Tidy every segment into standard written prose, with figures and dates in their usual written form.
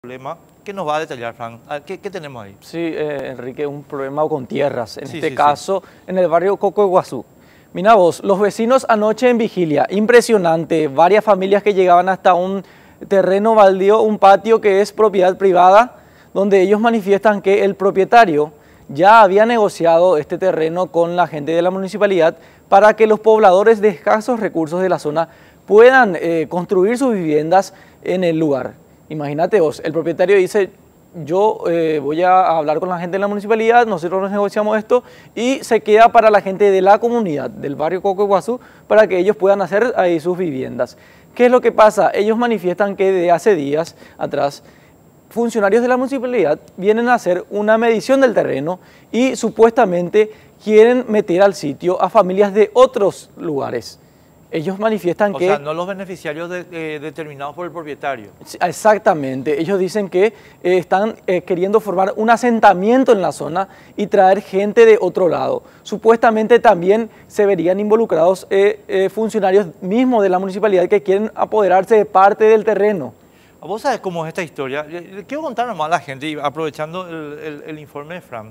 problema que nos va a detallar, Frank. ¿Qué tenemos ahí? Sí, Enrique, un problema con tierras, en Sí, este sí, caso en el barrio Coco Iguazú. Mira vos, los vecinos anoche en vigilia, impresionante, varias familias que llegaban hasta un terreno baldío, un patio que es propiedad privada, donde ellos manifiestan que el propietario ya había negociado este terreno con la gente de la municipalidad para que los pobladores de escasos recursos de la zona puedan construir sus viviendas en el lugar. Imagínate vos, el propietario dice, yo voy a hablar con la gente de la municipalidad, nosotros nos negociamos esto y se queda para la gente de la comunidad, del barrio Coco Iguazú, para que ellos puedan hacer ahí sus viviendas. ¿Qué es lo que pasa? Ellos manifiestan que de hace días atrás funcionarios de la municipalidad vienen a hacer una medición del terreno y supuestamente quieren meter al sitio a familias de otros lugares. Ellos manifiestan que... O sea, no los beneficiarios determinados por el propietario. Exactamente. Ellos dicen que están queriendo formar un asentamiento en la zona y traer gente de otro lado. Supuestamente también se verían involucrados funcionarios mismos de la municipalidad que quieren apoderarse de parte del terreno. ¿Vos sabés cómo es esta historia? Quiero contar nomás a la gente, y aprovechando el informe de Fran.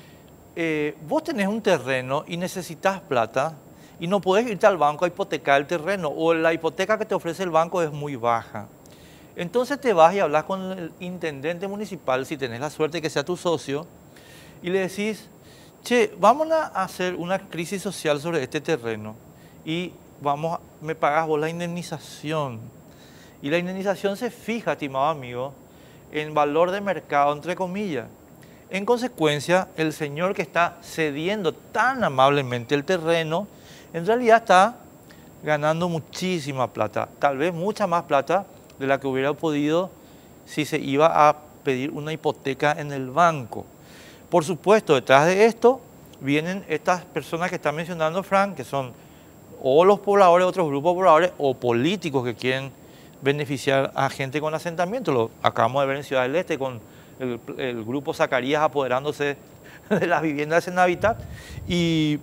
Vos tenés un terreno y necesitas plata y no podés irte al banco a hipotecar el terreno o la hipoteca que te ofrece el banco es muy baja. Entonces te vas y hablas con el intendente municipal, si tenés la suerte de que sea tu socio, y le decís, che, vamos a hacer una crisis social sobre este terreno y me pagás vos la indemnización. Y la indemnización se fija, estimado amigo, en valor de mercado, entre comillas. En consecuencia, el señor que está cediendo tan amablemente el terreno, en realidad está ganando muchísima plata, tal vez mucha más plata de la que hubiera podido si se iba a pedir una hipoteca en el banco. Por supuesto, detrás de esto vienen estas personas que está mencionando Frank, que son o los pobladores, otros grupos pobladores, o políticos que quieren beneficiar a gente con asentamiento. Lo acabamos de ver en Ciudad del Este con el grupo Zacarías apoderándose de las viviendas en hábitat y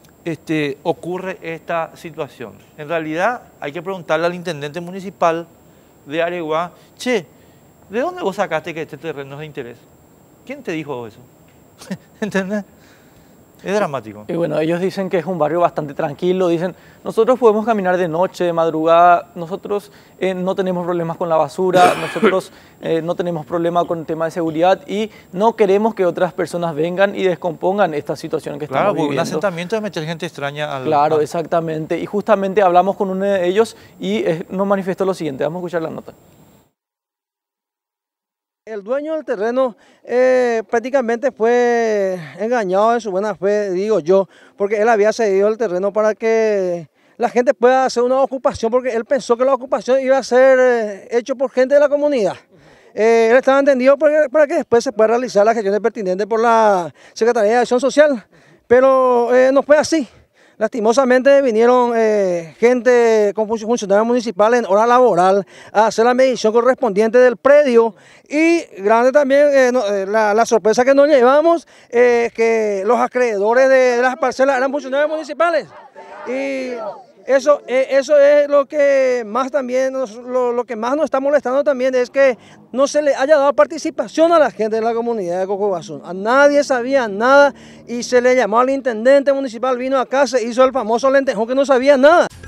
ocurre esta situación. En realidad hay que preguntarle al intendente municipal de Areguá, che, ¿de dónde vos sacaste que este terreno es de interés? ¿Quién te dijo eso? ¿Entendés? Es dramático. Y bueno, ellos dicen que es un barrio bastante tranquilo, dicen, nosotros podemos caminar de noche, de madrugada, nosotros no tenemos problemas con la basura, nosotros no tenemos problemas con el tema de seguridad y no queremos que otras personas vengan y descompongan esta situación que estamos viviendo. Claro, un asentamiento es meter gente extraña al... Claro, exactamente. Y justamente hablamos con uno de ellos y nos manifestó lo siguiente, vamos a escuchar la nota. El dueño del terreno prácticamente fue engañado en su buena fe, digo yo, porque él había cedido el terreno para que la gente pueda hacer una ocupación, porque él pensó que la ocupación iba a ser hecho por gente de la comunidad. Él estaba entendido para que después se pueda realizar las gestiones pertinentes por la Secretaría de Acción Social, pero no fue así. Lastimosamente vinieron gente con funcionarios municipales en hora laboral a hacer la medición correspondiente del predio y grande también la sorpresa que nos llevamos que los acreedores de las parcelas eran funcionarios municipales. Y eso es lo que más también, lo que más nos está molestando también es que no se le haya dado participación a la gente de la comunidad de Coco Iguazú. A nadie sabía nada y se le llamó al intendente municipal, vino acá, se hizo el famoso lentejón que no sabía nada.